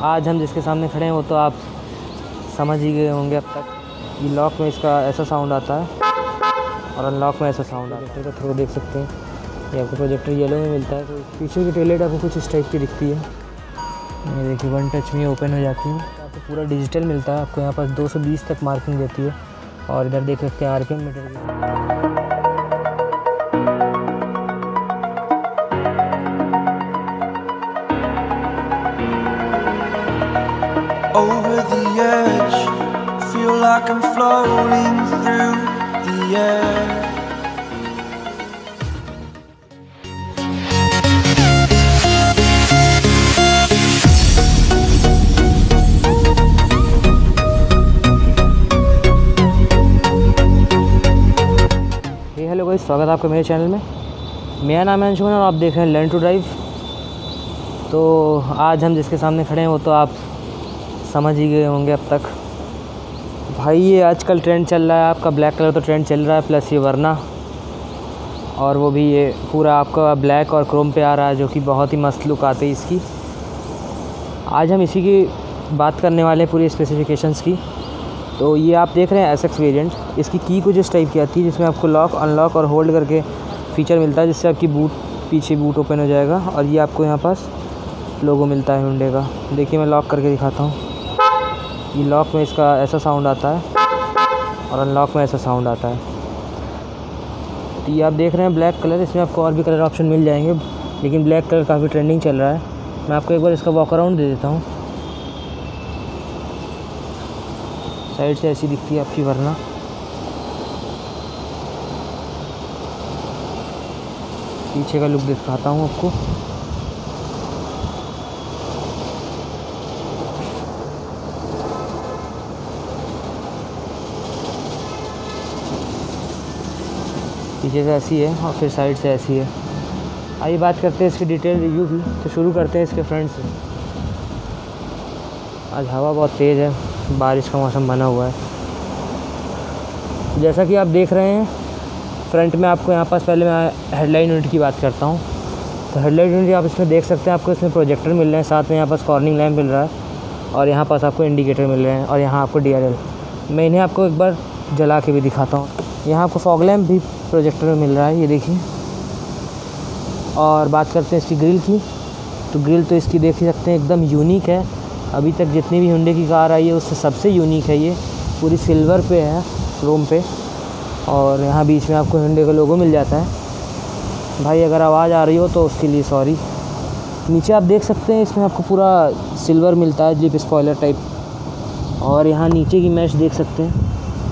आज हम जिसके सामने खड़े हैं वो तो आप समझ ही गए होंगे अब तक। ये लॉक में इसका ऐसा साउंड आता है और अनलॉक में ऐसा साउंड आता है। प्रोजेक्टर का थ्रू देख सकते हैं, ये आपको प्रोजेक्टर येलो में मिलता है। तो पीछे की टेललाइट आपको कुछ इस टाइप की दिखती है। ये देखिए वन टच में ओपन हो जाती है। आपको पूरा डिजिटल मिलता है। आपको यहाँ पास 220 तक मार्किंग देती है और इधर देख सकते हैं आरपीएम मीटर की। Over the edge, feel like I'm floating through the air. Hello guys, स्वागत है आपका मेरे चैनल में। मेरा नाम है अंशुमन और आप देख रहे हैं लर्न टू ड्राइव। तो आज हम जिसके सामने खड़े हैं वो तो आप समझ ही गए होंगे अब तक। भाई ये आजकल ट्रेंड चल रहा है, आपका ब्लैक कलर तो ट्रेंड चल रहा है, प्लस ये वरना और वो भी ये पूरा आपका ब्लैक और क्रोम पे आ रहा है, जो कि बहुत ही मस्त लुक आती है इसकी। आज हम इसी की बात करने वाले हैं, पूरी स्पेसिफिकेशंस की। तो ये आप देख रहे हैं एसएक्स वेरिएंट। इसकी की कुछ इस टाइप की आती है, जिसमें आपको लॉक अनलॉक और होल्ड करके फ़ीचर मिलता है, जिससे आपकी पीछे बूट ओपन हो जाएगा। और ये आपको यहाँ पास लोगो मिलता है हुंडई का। देखिए मैं लॉक करके दिखाता हूँ। ये लॉक में इसका ऐसा साउंड आता है और अनलॉक में ऐसा साउंड आता है। तो ये आप देख रहे हैं ब्लैक कलर, इसमें आपको और भी कलर ऑप्शन मिल जाएंगे, लेकिन ब्लैक कलर काफ़ी ट्रेंडिंग चल रहा है। मैं आपको एक बार इसका वॉक अराउंड दे देता हूँ। साइड से ऐसी दिखती है आपकी वरना। पीछे का लुक दिखाता हूँ आपको। पीछे से ऐसी है और फिर साइड से ऐसी है। आइए बात करते हैं इसकी डिटेल रिव्यू की। तो शुरू करते हैं इसके फ्रंट से। आज हवा बहुत तेज़ है, बारिश का मौसम बना हुआ है। जैसा कि आप देख रहे हैं फ्रंट में आपको यहाँ पास, पहले मैं हेडलाइट यूनिट की बात करता हूँ। तो हेडलाइट यूनिट आप इसमें देख सकते हैं, आपको इसमें प्रोजेक्टर मिल रहे हैं, साथ में यहाँ पास कॉर्निंग लैम्प मिल रहा है और यहाँ पास आपको इंडिकेटर मिल रहे हैं और यहाँ आपको DRL। मैं इन्हें आपको एक बार जला के भी दिखाता हूँ। यहाँ आपको फॉग लैम्प भी प्रोजेक्टर में मिल रहा है, ये देखिए। और बात करते हैं इसकी ग्रिल की। तो ग्रिल तो इसकी देख ही सकते हैं, एकदम यूनिक है। अभी तक जितनी भी हुंडई की कार आई है उससे सबसे यूनिक है ये। पूरी सिल्वर पे है, क्रोम पे, और यहाँ बीच में आपको हुंडई का लोगो मिल जाता है। भाई अगर आवाज़ आ रही हो तो उसके लिए सॉरी। नीचे आप देख सकते हैं इसमें आपको पूरा सिल्वर मिलता है, जिप स्पॉइलर टाइप। और यहाँ नीचे की मैश देख सकते हैं।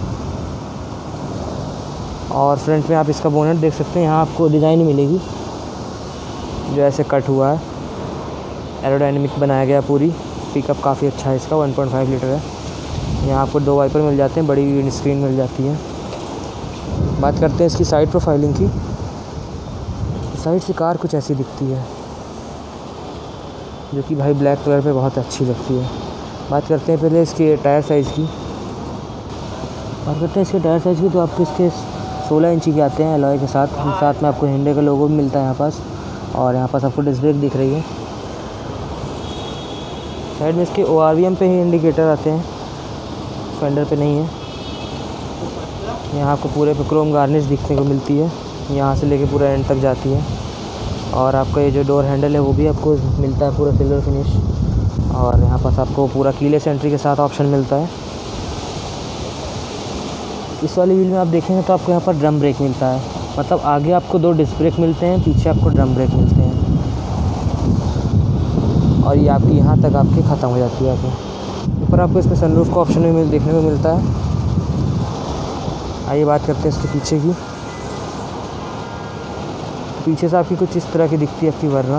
और फ्रंट में आप इसका बोनेट देख सकते हैं। यहाँ आपको डिज़ाइन मिलेगी जो ऐसे कट हुआ है, एरोडायनेमिक बनाया गया पूरी। पिकअप काफ़ी अच्छा है इसका, 1.5 लीटर है। यहाँ आपको 2 वाइपर मिल जाते हैं, बड़ी विंड स्क्रीन मिल जाती है। बात करते हैं इसकी साइड प्रोफाइलिंग की। साइड से कार कुछ ऐसी दिखती है, जो कि भाई ब्लैक कलर पे बहुत अच्छी लगती है। बात करते हैं पहले इसके टायर साइज़ की। बात करते हैं इसके टायर साइज़ की। तो आपको इसके 16 इंची के आते हैं एलॉय के साथ। साथ में आपको हुंडई का लोगो भी मिलता है यहाँ पास, और यहाँ पास आपको डिस्क ब्रेक दिख रही है। साइड में इसके ORVM पे ही इंडिकेटर आते हैं, फेंडर पे नहीं है। यहाँ आपको पूरे पे क्रोम गार्निश दिखने को मिलती है, यहाँ से लेके पूरा एंड तक जाती है। और आपका ये जो डोर हैंडल है वो भी आपको मिलता है पूरा सिल्वर फिनिश। और यहाँ पास आपको पूरा कीलेस एंट्री के साथ ऑप्शन मिलता है। इस वाली व्हील में आप देखेंगे तो आपको यहाँ पर ड्रम ब्रेक मिलता है, मतलब आगे आपको 2 डिस्क ब्रेक मिलते हैं, पीछे आपको ड्रम ब्रेक मिलते हैं। और ये आपकी यहाँ तक आपकी ख़त्म हो जाती है। आपको ऊपर आपको इसमें सनरूफ का ऑप्शन भी देखने को मिलता है। आइए बात करते हैं इसके पीछे की। पीछे से आपकी कुछ इस तरह की दिखती है आपकी वरना।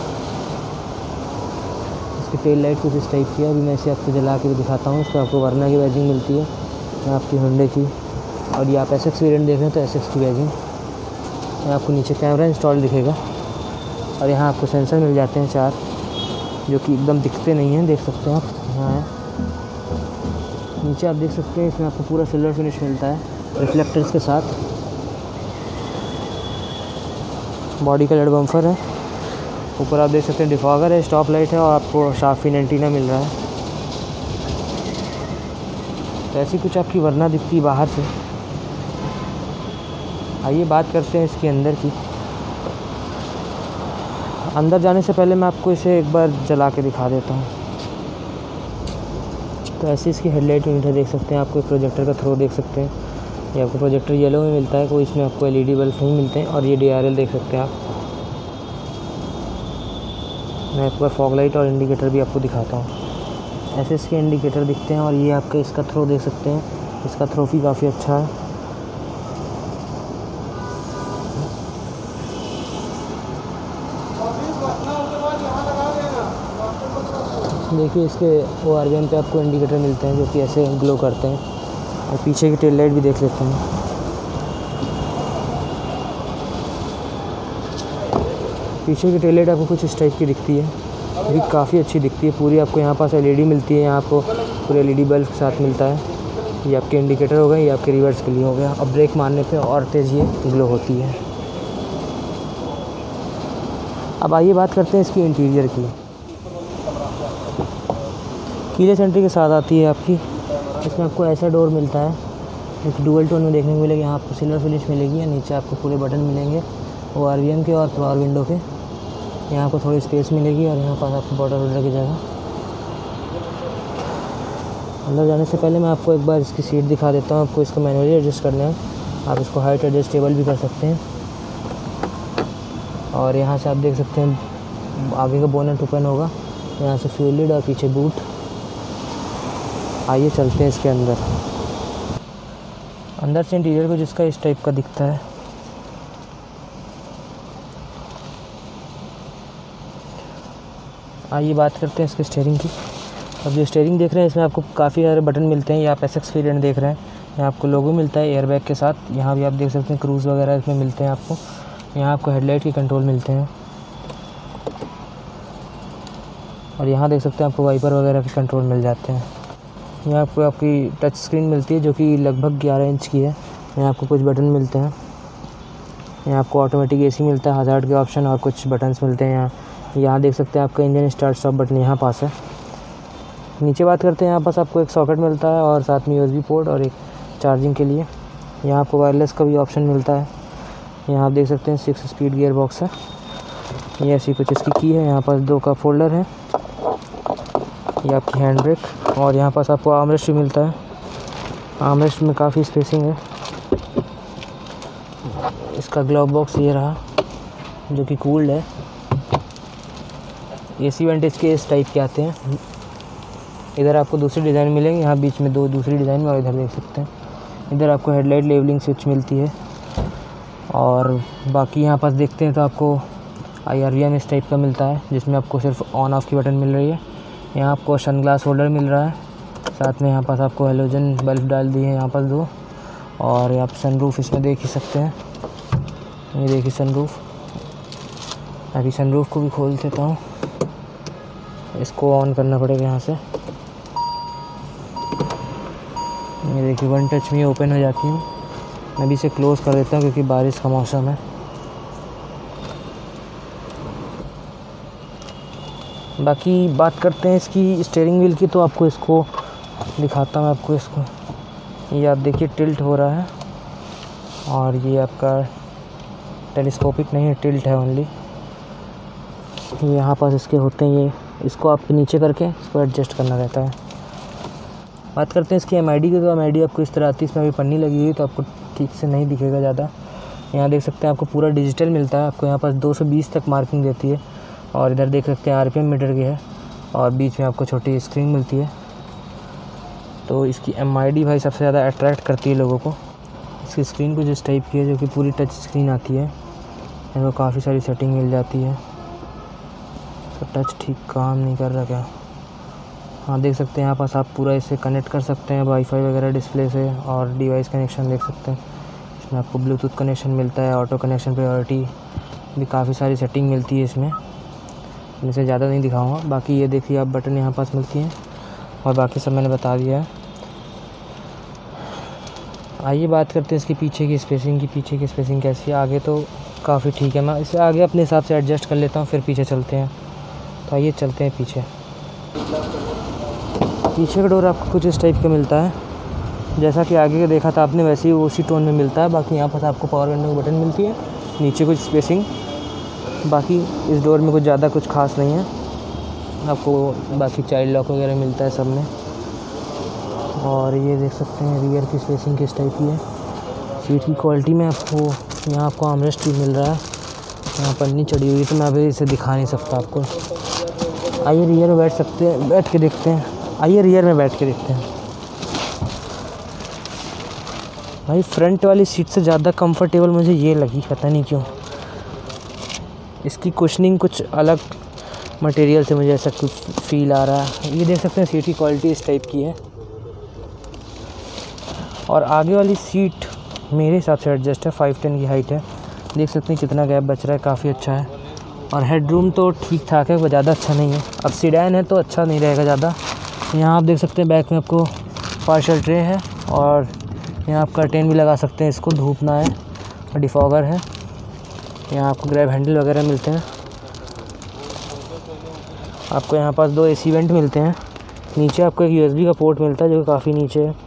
इसकी टेल लाइट कुछ इस टाइप की है। अभी मैं इसे आपको जला के भी दिखाता हूँ। इसमें आपको वरना की बैजिंग मिलती है, आपकी हुंडई की। और ये आप एसएक्स वेरिएंट देख रहे हैं तो एसएक्स की बैजिंग। यहाँ आपको नीचे कैमरा इंस्टॉल दिखेगा और यहाँ आपको सेंसर मिल जाते हैं 4, जो कि एकदम दिखते नहीं हैं, देख सकते हैं आप। यहाँ है नीचे आप देख सकते हैं, इसमें आपको पूरा सिल्वर फिनिश मिलता है रिफ्लेक्टर्स के साथ। बॉडी का लेड बम्फर है ऊपर आप देख सकते हैं डिफॉगर है, स्टॉप लाइट है और आपको शार्प फिन एंटीना मिल रहा है। तो ऐसी कुछ आपकी वरना दिखती है बाहर से। आइए बात करते हैं इसके अंदर की। अंदर जाने से पहले मैं आपको इसे एक बार जला के दिखा देता हूँ। तो ऐसी इसकी हेडलाइट यूनिट है, देख सकते हैं। आपको एक प्रोजेक्टर का थ्रो देख सकते हैं। ये आपको प्रोजेक्टर येलो में मिलता है, कोई इसमें आपको एलईडी बल्ब नहीं मिलते हैं। और ये DRL देख सकते हैं आप। मैं एक बार फॉग लाइट और इंडिकेटर भी आपको दिखाता हूँ। ऐसे इसके इंडिकेटर दिखते हैं। और ये आपका इसका थ्रो देख सकते हैं, इसका थ्रो भी काफ़ी अच्छा है। देखिए इसके ORVM पे आपको इंडिकेटर मिलते हैं जो कि ऐसे ग्लो करते हैं। और पीछे की टेल लाइट भी देख लेते हैं। पीछे की टेल लाइट आपको कुछ इस टाइप की दिखती है, भी काफ़ी अच्छी दिखती है। पूरी आपको यहाँ पास LED मिलती है, यहाँ आपको पूरे LED बल्ब के साथ मिलता है। ये आपके इंडिकेटर हो गए, ये आपके रिवर्स के लिए हो गया। और ब्रेक मारने पे और तेज़ ये ग्लो होती है। अब आइए बात करते हैं इसकी इंटीरियर की। कीलेस एंट्री के साथ आती है आपकी। इसमें आपको ऐसा डोर मिलता है, एक डुअल टोन में देखने को मिलेगा। यहाँ आपको सिल्वर फिनिश मिलेगी। नीचे आपको पूरे बटन मिलेंगे ORVM के और पावर विंडो के। यहाँ आपको थोड़ी स्पेस मिलेगी और यहाँ पास आपको बॉटल होल्डर की जगह। अंदर जाने से पहले मैं आपको एक बार इसकी सीट दिखा देता हूँ। आपको इसको मैनुअली एडजस्ट करना है, आप इसको हाइट एडजस्टेबल भी कर सकते हैं। और यहाँ से आप देख सकते हैं आगे का बोनट ओपन होगा, यहाँ से फ्यूल लिड और पीछे बूट। आइए चलते हैं इसके अंदर। अंदर से इंटीरियर को जिसका इस टाइप का दिखता है। आइए बात करते हैं इसके स्टीयरिंग की। अब जो स्टीयरिंग देख रहे हैं इसमें आपको काफ़ी सारे बटन मिलते हैं। ये आप SX वेरिएंट देख रहे हैं, यहाँ आपको लोगो मिलता है एयरबैग के साथ। यहाँ भी आप देख सकते हैं क्रूज़ वगैरह इसमें मिलते हैं आपको। यहाँ आपको हेडलाइट के कंट्रोल मिलते हैं। और यहाँ देख सकते हैं आपको वाइपर वगैरह के कंट्रोल मिल जाते हैं। यहाँ आपको आपकी टच स्क्रीन मिलती है जो कि लगभग 11 इंच की है। यहाँ आपको कुछ बटन मिलते हैं। यहाँ आपको ऑटोमेटिक AC मिलता है, हज़ार्ड के ऑप्शन और कुछ बटन्स मिलते हैं। यहाँ देख सकते हैं आपका इंजन स्टार्ट स्टॉप बटन यहाँ पास है। नीचे बात करते हैं, यहाँ पास आपको एक सॉकेट मिलता है और साथ में USB पोर्ट और एक चार्जिंग के लिए। यहाँ आपको वायरलेस का भी ऑप्शन मिलता है। यहाँ आप देख सकते हैं 6 स्पीड गियर बॉक्स है। ये ऐसी कुछ इसकी की है। यहाँ पास 2 कप होल्डर है। ये आपकी हैंड ब्रेक। और यहाँ पास आपको आर्मरेस्ट भी मिलता है। आर्मरेस्ट में काफ़ी स्पेसिंग है। इसका ग्लव बॉक्स ये रहा जो कि कूल्ड है। AC वेंटेज के इस टाइप के आते हैं। इधर आपको दूसरी डिज़ाइन मिलेंगे, यहाँ बीच में 2 दूसरी डिज़ाइन में। और इधर देख सकते हैं इधर आपको हेडलाइट लेवलिंग स्विच मिलती है। और बाकी यहाँ पास देखते हैं तो आपको IRVM इस टाइप का मिलता है जिसमें आपको सिर्फ ऑन ऑफ की बटन मिल रही है। यहाँ आपको सनग्लास होल्डर मिल रहा है। साथ में यहाँ पास आपको हेलोजन बल्ब डाल दिए हैं यहाँ पास 2। और आप सनरूफ इसमें देख ही सकते हैं। ये देखिए सनरूफ। अभी सनरूफ को भी खोल देता हूँ। इसको ऑन करना पड़ेगा यहाँ से। ये देखिए 1 टच में ओपन हो जाती है। मैं भी इसे क्लोज़ कर देता हूँ क्योंकि बारिश का मौसम है। बाकी बात करते हैं इसकी स्टीयरिंग व्हील की। तो आपको इसको दिखाता हूँ। आपको इसको ये आप देखिए टिल्ट हो रहा है। और ये आपका टेलीस्कोपिक नहीं है, टिल्ट है ओनली। यहाँ पास इसके होते हैं ये, इसको आप नीचे करके इसको एडजस्ट करना रहता है। बात करते हैं इसकी MID की। तो MID आपको इस तरह आती है। इसमें अभी पन्नी लगी हुई तो आपको ठीक से नहीं दिखेगा ज़्यादा। यहाँ देख सकते हैं आपको पूरा डिजिटल मिलता है। आपको यहाँ पास 220 तक मार्किंग देती है। और इधर देख सकते हैं RPM मीटर की है। और बीच में आपको छोटी स्क्रीन मिलती है। तो इसकी MID भाई सबसे ज़्यादा अट्रैक्ट करती है लोगों को। इसकी स्क्रीन कुछ इस टाइप की है जो कि पूरी टच स्क्रीन आती है। इनको काफ़ी सारी सेटिंग मिल जाती है। तो टच ठीक काम नहीं कर रहा क्या? हाँ देख सकते हैं यहाँ पास आप पूरा इसे कनेक्ट कर सकते हैं वाईफाई वगैरह डिस्प्ले से। और डिवाइस कनेक्शन देख सकते हैं। इसमें आपको ब्लूटूथ कनेक्शन मिलता है, ऑटो कनेक्शन प्रायोरिटी भी काफ़ी सारी सेटिंग मिलती है इसमें। मैं इसे ज़्यादा नहीं दिखाऊंगा। बाकी ये देखिए आप बटन यहाँ पास मिलती हैं। और बाकी सब मैंने बता दिया है। आइए बात करते हैं इसकी पीछे की स्पेसिंग की। पीछे की स्पेसिंग कैसी है? आगे तो काफ़ी ठीक है। मैं इसे आगे अपने हिसाब से एडजस्ट कर लेता हूँ, फिर पीछे चलते हैं। तो आइए चलते हैं पीछे। पीछे का डोर आपको कुछ इस टाइप का मिलता है, जैसा कि आगे का देखा था आपने वैसे ही उसी टोन में मिलता है। बाकी यहाँ पर आपको पावर करने की बटन मिलती है, नीचे कुछ स्पेसिंग। बाकी इस डोर में कुछ ज़्यादा कुछ खास नहीं है। आपको बाकी चाइल्ड लॉक वगैरह मिलता है सब में। और ये देख सकते हैं रियर की स्पेसिंग किस टाइप की है। सीट की क्वालिटी में आपको यहाँ आपको आर्मरेस्ट भी मिल रहा है। यहाँ पन्नी चढ़ी हुई है तो मैं अभी इसे दिखा नहीं सकता आपको। आइए रियर में बैठ के देखते हैं। आइए रियर में बैठ के देखते हैं। भाई फ्रंट वाली सीट से ज़्यादा कंफर्टेबल मुझे ये लगी, पता नहीं क्यों। इसकी कुशनिंग कुछ अलग मटेरियल से मुझे ऐसा कुछ फील आ रहा है। ये देख सकते हैं सीट की क्वालिटी इस टाइप की है। और आगे वाली सीट मेरे हिसाब से एडजस्ट है, 5'10" की हाइट है। देख सकते हैं कितना गैप बच रहा है, काफ़ी अच्छा है। और हेडरूम तो ठीक ठाक है, वो ज़्यादा अच्छा नहीं है। अब सीडान है तो अच्छा नहीं रहेगा ज़्यादा। यहाँ आप देख सकते हैं बैक में आपको पार्शल ट्रे है, और यहाँ आप कर्टेन भी लगा सकते हैं, इसको धूप ना है। और डिफॉगर है। यहाँ आपको ग्रैब हैंडल वगैरह मिलते हैं। आपको यहाँ पास 2 AC वेंट मिलते हैं। नीचे आपको एक USB का पोर्ट मिलता है जो काफ़ी नीचे है।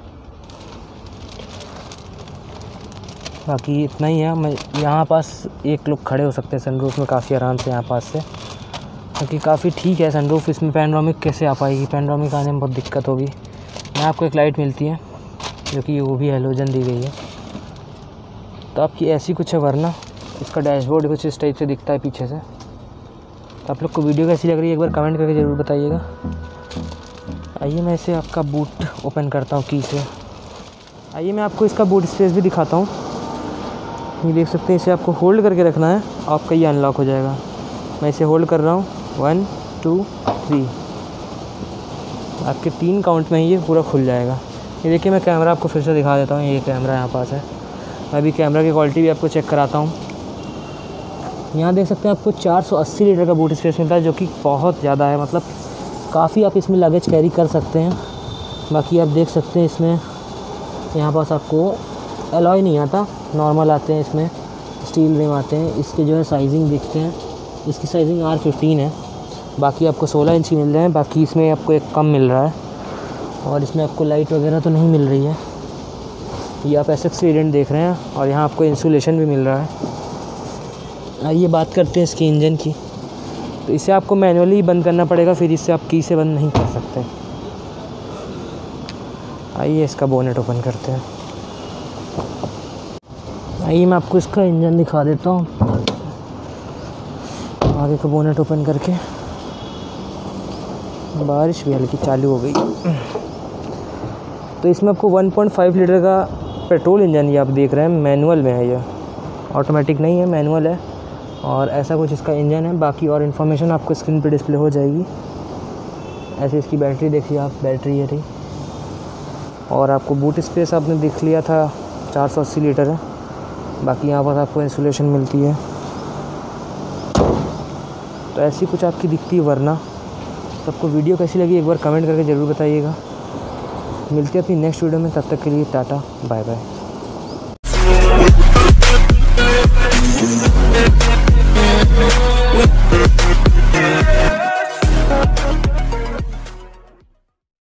बाकी इतना ही है। मैं यहाँ पास एक लोग खड़े हो सकते हैं सनरूफ में काफ़ी आराम से यहाँ पास से, क्योंकि काफ़ी ठीक है सनरूफ। इसमें पैनोरामिक कैसे आ पाएगी, पैनोरामिक आने में बहुत दिक्कत होगी। यहाँ आपको एक लाइट मिलती है जो कि वो भी हैलोजन दी गई है। तो आपकी ऐसी कुछ है, वरना इसका डैशबोर्ड कुछ इस टाइप से दिखता है पीछे से। तो आप लोग को वीडियो कैसी लग रही है एक बार कमेंट करके ज़रूर बताइएगा। आइए मैं इसे आपका बूट ओपन करता हूँ की से। आइए मैं आपको इसका बूट स्पेस भी दिखाता हूँ। ये देख सकते हैं, इसे आपको होल्ड करके रखना है, आपका ये अनलॉक हो जाएगा। मैं इसे होल्ड कर रहा हूँ, 1 2 3। आपके 3 काउंट में ही ये पूरा खुल जाएगा। ये देखिए मैं कैमरा आपको फिर से दिखा देता हूँ। ये कैमरा यहाँ पास है। मैं अभी कैमरा की क्वालिटी भी आपको चेक कराता हूँ। यहाँ देख सकते हैं आपको 480 लीटर का बूट स्पेस मिलता है, जो कि बहुत ज़्यादा है। मतलब काफ़ी आप इसमें लगेज कैरी कर सकते हैं। बाकी आप देख सकते हैं इसमें यहाँ पास आपको अलॉय नहीं आता, नॉर्मल आते हैं। इसमें स्टील रिम आते हैं। इसके जो है साइजिंग देखते हैं, इसकी साइजिंग R15 है। बाकी आपको 16 इंच की मिल रहे हैं। बाकी इसमें आपको एक कम मिल रहा है। और इसमें आपको लाइट वगैरह तो नहीं मिल रही है। ये आप SX वेरिएंट देख रहे हैं, और यहाँ आपको इंसुलेशन भी मिल रहा है। आइए बात करते हैं इसकी इंजन की। तो इसे आपको मैनुअली बंद करना पड़ेगा, फिर इससे आप की से बंद नहीं कर सकते। आइए इसका बोनेट ओपन करते हैं। आइए मैं आपको इसका इंजन दिखा देता हूँ आगे का बोनेट ओपन करके। बारिश भी हल्की चालू हो गई। तो इसमें आपको 1.5 लीटर का पेट्रोल इंजन ये आप देख रहे हैं, मैनुअल में है। ये ऑटोमेटिक नहीं है, मैनुअल है। और ऐसा कुछ इसका इंजन है। बाकी और इन्फॉर्मेशन आपको स्क्रीन पे डिस्प्ले हो जाएगी। ऐसे इसकी बैटरी देखिए आप, बैटरी है रही। और आपको बूट स्पेस आपने देख लिया था 480 लीटर है। बाकी यहाँ पर आपको इंसुलेशन मिलती है। तो ऐसी कुछ आपकी दिखती है। वरना सबको वीडियो कैसी लगी एक बार कमेंट करके ज़रूर बताइएगा। मिलते हैं अपनी नेक्स्ट वीडियो में, तब तक के लिए टाटा बाय बाय।